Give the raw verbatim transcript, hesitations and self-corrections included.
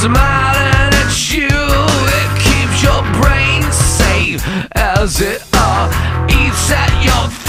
smiling at you. It keeps your brain safe as it all eats at your